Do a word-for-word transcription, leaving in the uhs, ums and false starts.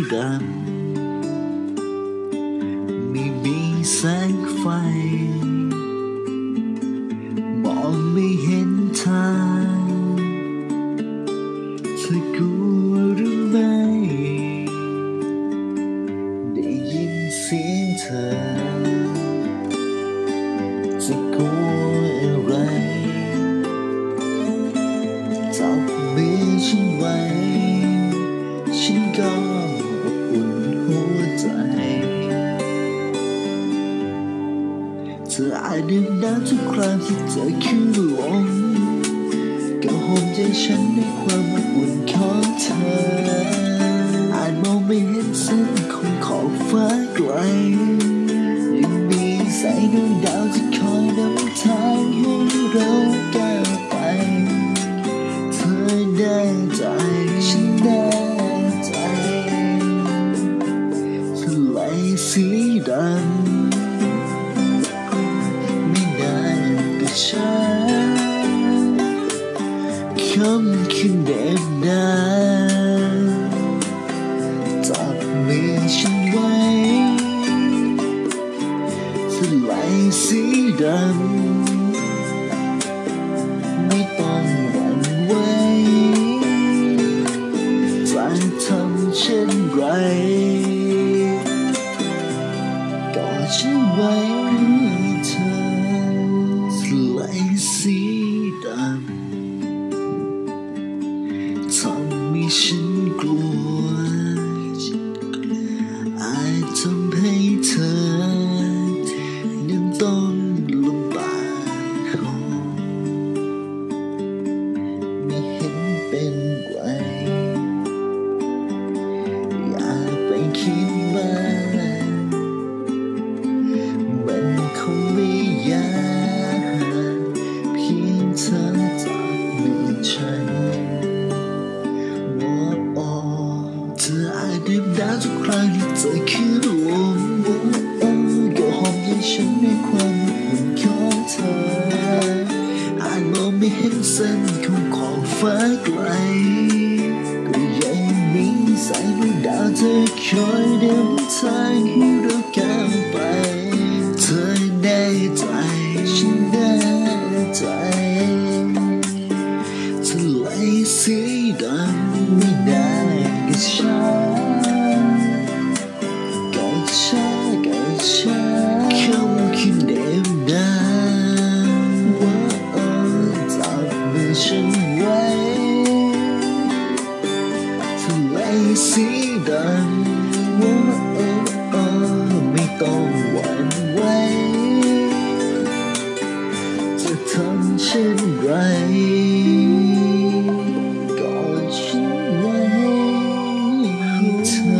ดำไม่มีแสงไฟมองไม่เห็นทางเธอกลัวหรือไม่ได้ยินเสียงเธอจะกลัวอะไรจับมือฉันไว้ฉันก็อบอุ่นหัวใจเธออาจดื่มน้ำทุกครั้งที่เธอขึ้นลงก็หอมใจฉันในความอบอุ่นของเธออาจมองไม่เห็นเส้นของขอบฟ้าไกลยังมีแสงดวงดาวที่คอยนำทางให้เราก้าวไปเธอแน่ใจฉันแน่ใจทะเลสีดำไม่นานก็ช้าคำคืนเด็บดาวจับมือฉันไว้ทะเลสีดำไม่ต้องหวั่นไหวจะทำเช่นไรกอดฉันไว้เธอทะเลสีดำทำให้ฉันกลัวอาจทำให้เธอนั้นต้องลำบากไม่เห็นเป็นไรอย่าไปคิดมากมันคงไม่ยากเพียงเธอจับมือฉันเธออาจดื่มน้ำทุกครั้งที่เธอขึ้นลงก็หอมใจฉันในความอบอุ่นของเธออาจมองไม่เห็นเส้นของขอบฟ้าไกลก็ยังมีสายดวงดาวเธอคอยนำทางให้เราก้าวไปเธอแน่ใจฉันแน่ใจทะเลสีดำไม่นานก็ช้าก็ช้าก็ช้าคำคืนเด็บดาวว่าจับมือฉันไว้ทะเลสีดำว่าไม่ต้องหวั่นไหวจะทำเช่นไรกอดฉันไว้เธอ